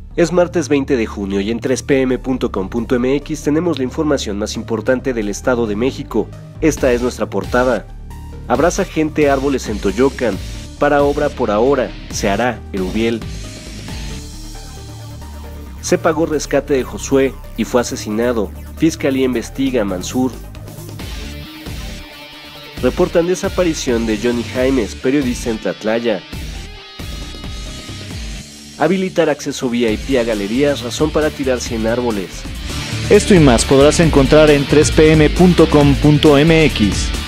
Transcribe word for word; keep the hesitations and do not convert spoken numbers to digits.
Es martes veinte de junio y en tres p m punto com punto m x tenemos la información más importante del Estado de México. Esta es nuestra portada. Abraza gente árboles en Toyocan. Para obra por ahora, se hará Erubiel. Se pagó rescate de Josué y fue asesinado. Fiscalía investiga a Mansur. Reportan desaparición de Johnny Jaimes, periodista en Tlatlaya. Habilitar acceso V I P a galerías, razón para tirar cien árboles. Esto y más podrás encontrar en tres p m punto com punto m x.